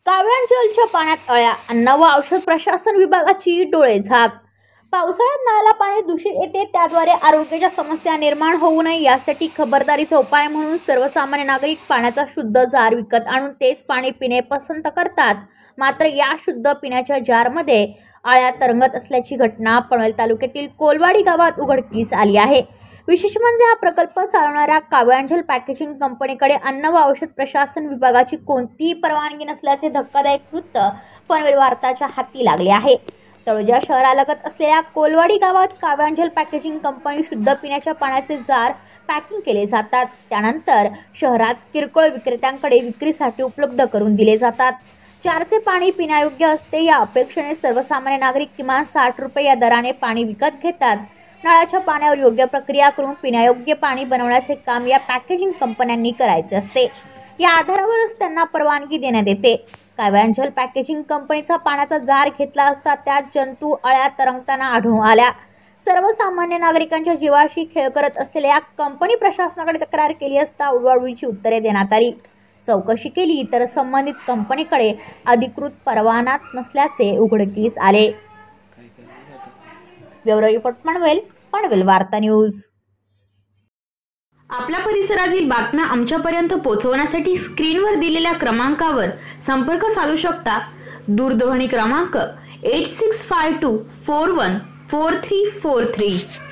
कावळ्यांजलच्या पाण्यात अळ्या, अन्न व औषध प्रशासन विभागाची डोळेझाक। पावसाळ्यात नळाला पाणी दूषित येते, त्याद्वारे आरोग्याच्या समस्या निर्माण होऊ नये यासाठी खबरदारीचा उपाय म्हणून सर्वसामान्य नागरिक पाण्याचा शुद्ध जार विकत आणून तेच पाणी पिणे पसंत करतात। मात्र या शुद्ध पिण्याच्या जारमध्ये अळ्या तरंगत असल्याची घटना पनवेल तालुक्यातील कोलवाडी गावात उघडकीस आली आहे। विशेष म्हणजे हा प्रकल्प चालवणाऱ्या कावळ्यांजल पॅकेजिंग कंपनीकडे अन्न व औषध प्रशासन विभागाची कोणतीही परवानगी नसल्याचे धक्कादायक वृत्त पनवेल वार्ताच्या हाती लागले आहे। तळोजा शहरालगत असलेल्या कोलवाडी गावात कावळ्यांजल पॅकेजिंग कंपनी शुद्ध पिण्याच्या पाण्याचे जार पॅकिंग केले जातात, त्यानंतर शहरात किरकोळ विक्रेत्यांकडे विक्रीसाठी उपलब्ध करून दिले जातात। जारचे पाणी पिण्यायोग्य असते या अपेक्षेने सर्वसामान्य नागरिक किमान 60 रुपये या दराने पाणी विकत घेतात। नळाच्या पाण्यावर योग्य प्रक्रिया करून पिण्यायोग्य पाणी बनवण्याचे काम या पॅकेजिंग कंपन्यांनी करायचे असते। या आधारावरच त्यांना परवानगी देण्यात येते। कावळ्यांजल पॅकेजिंग कंपनीचा पाण्याचा जार घेतला असता त्यात जंतू, अळ्या तरंगताना आढळून आल्या। सर्वसामान्य नागरिकांच्या जीवाशी खेळ करत असलेल्या या कंपनी प्रशासनाकडे तक्रार केली असता उडवाउडवीची उत्तरे देण्यात आली। चौकशी केली तर संबंधित कंपनीकडे अधिकृत परवानाच नसल्याचे उघडकीस आले। ब्युरो रिपोर्ट पनवेल वार्ता न्यूज। आपल्या परिसरातील बातम्या आमच्यापर्यंत पोहोचवण्यासाठी स्क्रीनवर दिलेल्या क्रमांकावर संपर्क साधू शकता। दूरध्वनी क्रमांक 8652414343।